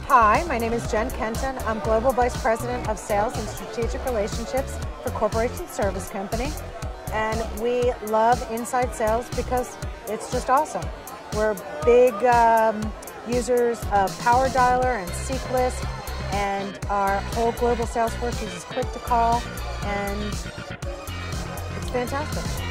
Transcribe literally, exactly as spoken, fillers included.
Hi, my name is Jen Kenton. I'm Global Vice President of Sales and Strategic Relationships for Corporation Service Company. And we love inside sales because it's just awesome. We're big um, users of Power Dialer and Seek List, and our whole global sales force uses Click to Call, and it's fantastic.